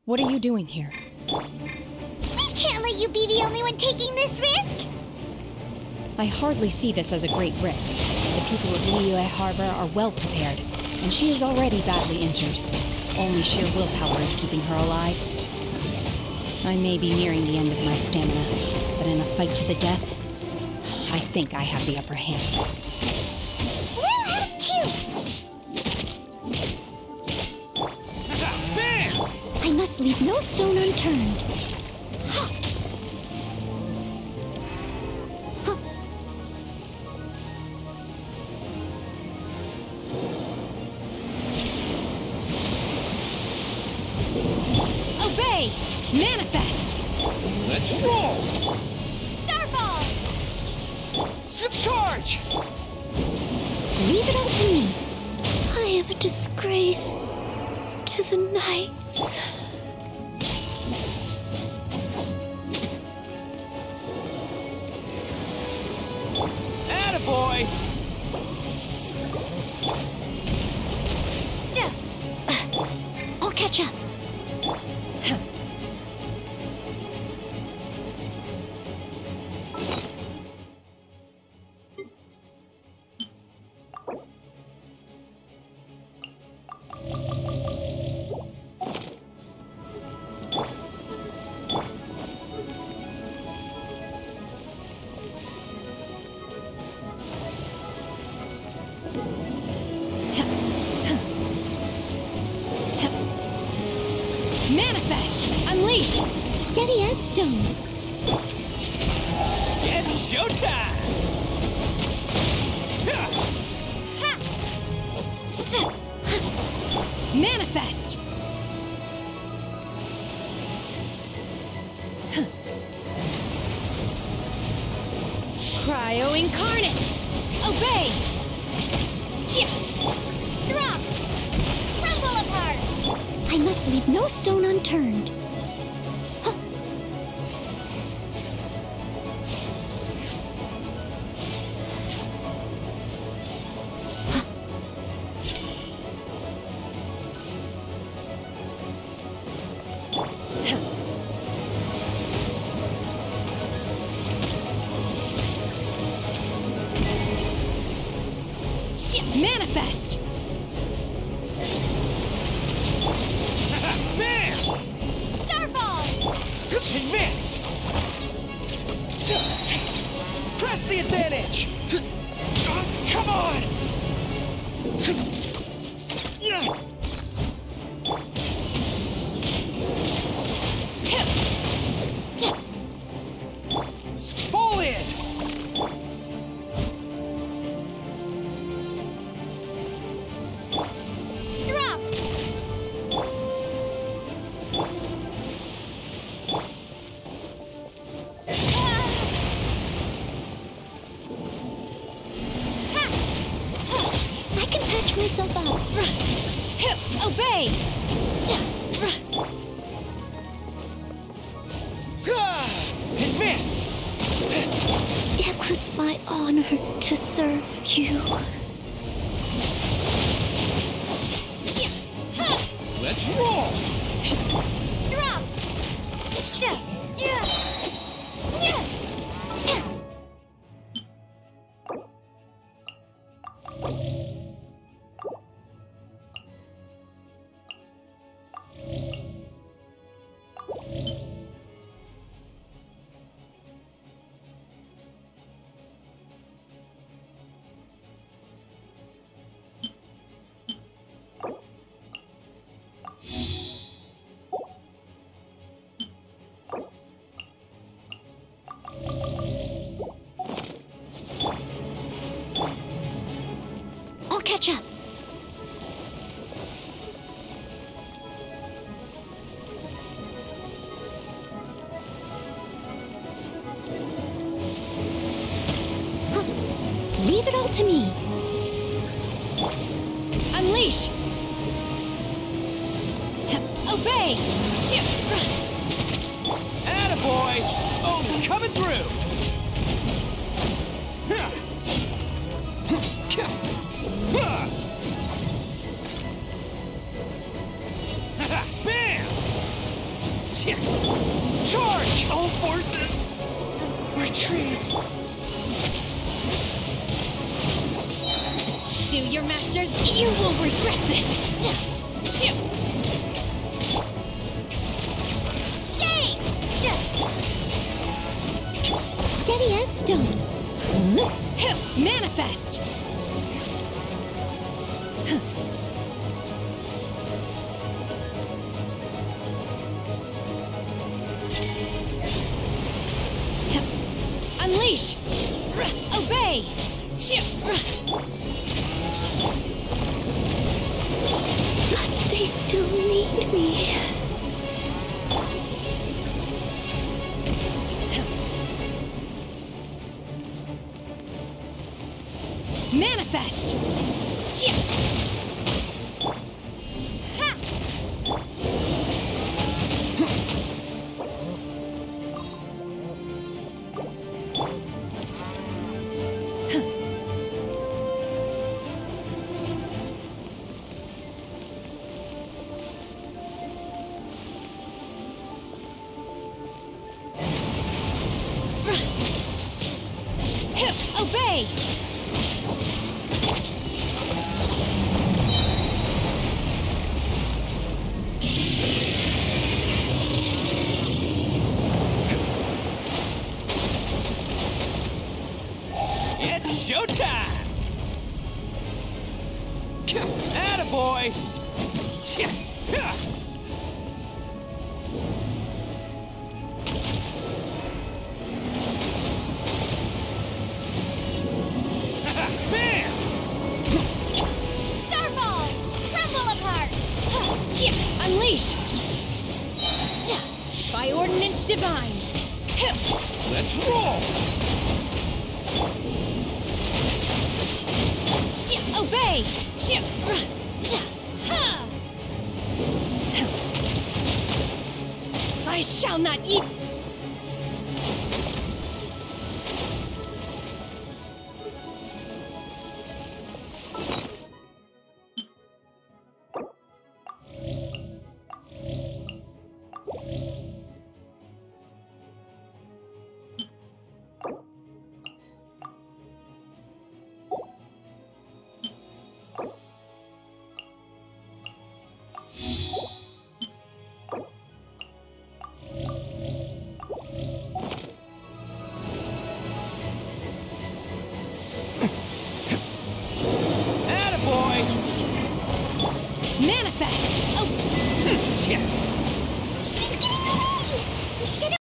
What are you doing here? We can't let you be the only one taking this risk! I hardly see this as a great risk. The people of Liyue Harbor are well prepared, and she is already badly injured. Only sheer willpower is keeping her alive. I may be nearing the end of my stamina, but in a fight to the death, I think I have the upper hand. We'll have too! Bam! I must leave no stone unturned. Obey! Manifest! Let's roll! Starball! Charge! Leave it all to me. I am a disgrace to the knights. Attaboy! I'll catch up. Manifest! Unleash! Steady as stone. It's showtime! Manifest! Cryo Incarnate! Obey! Drop! Crumble apart! I must leave no stone unturned. Manifest! Bam! Starball! Advance! Press the advantage! Come on! Fall in! Drop! I can patch myself up. Obey! Advance! It was my honor to serve you. Let's roll! Drop! I'll catch up. Leave it all to me. Unleash! Obey! Attaboy! Oh, coming through! Bam! Charge! All forces! Retreat! Do your masters, you will regret this! Shame! Steady as stone. Manifest! Unleash! Obey! But they still need me. Manifest! Ha! Obey! It's showtime! Attaboy! Bam! Starball! Crumble apart! Unleash! By ordinance divine! Let's roll! Obey! I shall not eat